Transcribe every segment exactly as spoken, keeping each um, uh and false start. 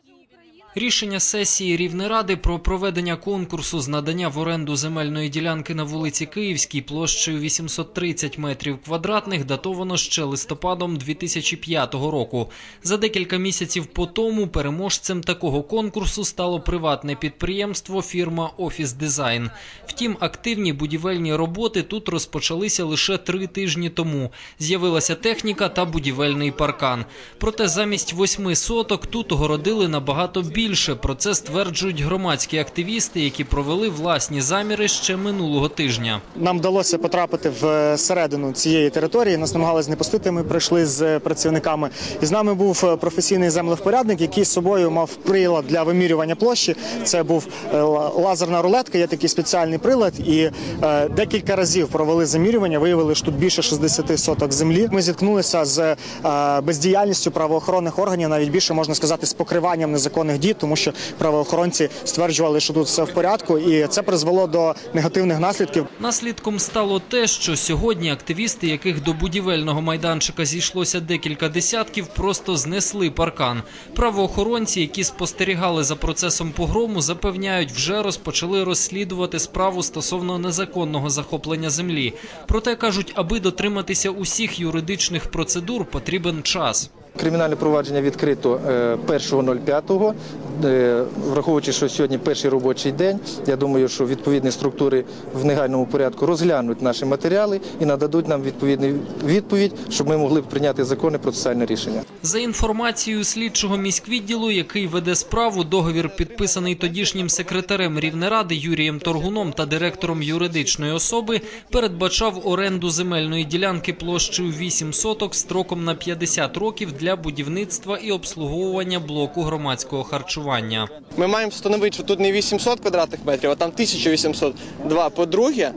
Рішення сесії Рівнеради про проведення конкурсу з надання в оренду земельної ділянки на вулиці Київській площею вісімсот тридцять метрів квадратних датовано ще листопадом дві тисячі п'ятого року. За декілька місяців по тому переможцем такого конкурсу стало приватне підприємство фірма «Офіс Дизайн». Втім, активні будівельні роботи тут розпочалися лише три тижні тому. З'явилася техніка та будівельний паркан. Проте замість восьми соток тут огородили набагато більше. Більше про це стверджують громадські активісти, які провели власні заміри ще минулого тижня. Нам вдалося потрапити в середину цієї території, нас намагалися не пустити, ми прийшли з працівниками. І з нами був професійний землевпорядник, який з собою мав прилад для вимірювання площі. Це був лазерна рулетка, є такий спеціальний прилад. І декілька разів провели замірювання, виявили, що тут більше шістдесят соток землі. Ми зіткнулися з бездіяльністю правоохоронних органів, навіть більше, можна сказати, з покриванням незаконних дій, тому що правоохоронці стверджували, що тут все в порядку, і це призвело до негативних наслідків. Наслідком стало те, що сьогодні активісти, яких до будівельного майданчика зійшлося декілька десятків, просто знесли паркан. Правоохоронці, які спостерігали за процесом погрому, запевняють, вже розпочали розслідувати справу стосовно незаконного захоплення землі. Проте, кажуть, аби дотриматися усіх юридичних процедур, потрібен час. Кримінальне провадження відкрито першого п'ятого, враховуючи, що сьогодні перший робочий день, я думаю, що відповідні структури в негайному порядку розглянуть наші матеріали і нададуть нам відповідну відповідь, щоб ми могли прийняти законне процесуальне рішення. За інформацією слідчого міськвідділу, який веде справу, договір, підписаний тодішнім секретарем Рівнеради Юрієм Торгуном та директором юридичної особи, передбачав оренду земельної ділянки площею вісім соток строком на п'ятдесят років для будівництва і обслуговування блоку громадського харчування. Ми маємо встановити, що тут не вісімсот квадратних метрів, а там тисяча вісімсот два. По-друге,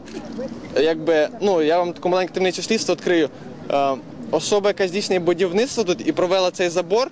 якби, ну, я вам таку маленьку таємницю слідства відкрию. Е, особа, яка здійснює будівництво тут і провела цей забор,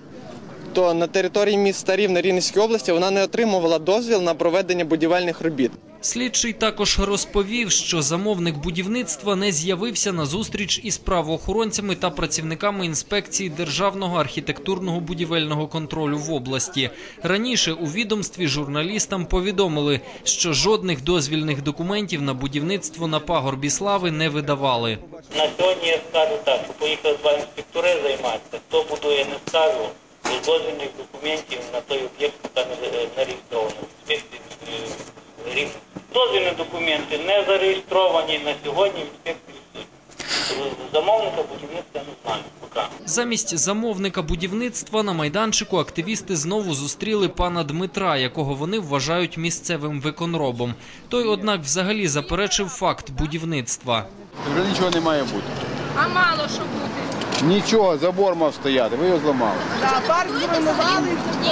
то на території міста Рівне Рівненської області вона не отримувала дозвіл на проведення будівельних робіт. Слідчий також розповів, що замовник будівництва не з'явився на зустріч із правоохоронцями та працівниками інспекції Державного архітектурного будівельного контролю в області. Раніше у відомстві журналістам повідомили, що жодних дозвільних документів на будівництво на пагорбі Слави не видавали. На сьогодні я скажу так, що поїхали два інспектори займатися, хто будує, не скажу, без дозвільних документів на той об'єкт, яка не реєстровано. Дозвільні документи не зареєстровані на сьогодні в інспекції. Замовника будівництва не знаю поки. Замість замовника будівництва на майданчику активісти знову зустріли пана Дмитра, якого вони вважають місцевим виконробом. Той, однак, взагалі заперечив факт будівництва. Вже нічого не має бути. А мало що бути? Нічого, забор мав стояти, ви його зламали. Так, парк зруйнували. Ні?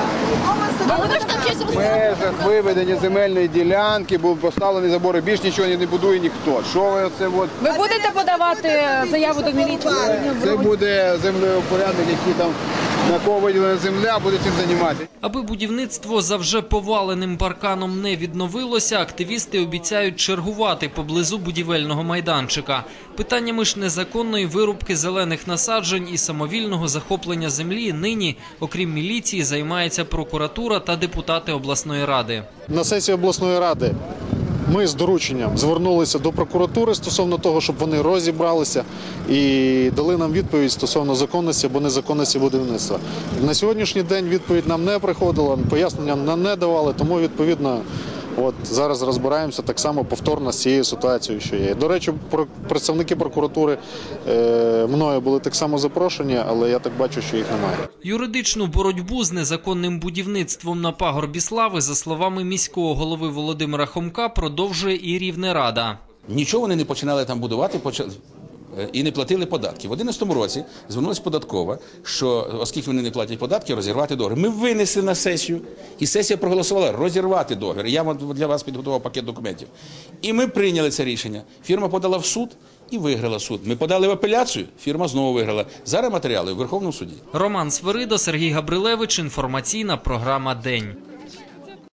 В межах виведення земельної ділянки був поставлений забор, і більш нічого не будує ніхто. Що ви оце от? Ви будете подавати заяву до міліції? Це буде землепорядник, який там, на кого виділена земля, буде цим займатися. Аби будівництво за вже поваленим парканом не відновилося, активісти обіцяють чергувати поблизу будівельного майданчика. Питаннями ж незаконної вирубки зелених насаджень і самовільного захоплення землі нині, окрім міліції, займається прокуратура та депутати обласної ради. На сесії обласної ради ми з дорученням звернулися до прокуратури стосовно того, щоб вони розібралися і дали нам відповідь стосовно законності або незаконності будівництва. На сьогоднішній день відповідь нам не приходила, пояснення нам не давали, тому відповідно от зараз розбираємося так само повторно з цією ситуацією, що є. До речі, представники прокуратури е, мною були так само запрошені, але я так бачу, що їх немає. Юридичну боротьбу з незаконним будівництвом на пагорбі Слави, за словами міського голови Володимира Хомка, продовжує і Рівнерада. Нічого вони не починали там будувати, почали і не платили податки. В дві тисячі одинадцятому році звернулася податкова, що оскільки вони не платять податки, розірвати договір. Ми винесли на сесію, і сесія проголосувала розірвати договір. Я для вас підготував пакет документів. І ми прийняли це рішення. Фірма подала в суд і виграла суд. Ми подали в апеляцію, фірма знову виграла. Зараз матеріали в Верховному суді. Роман Свирида, Сергій Габрилевич, інформаційна програма «День».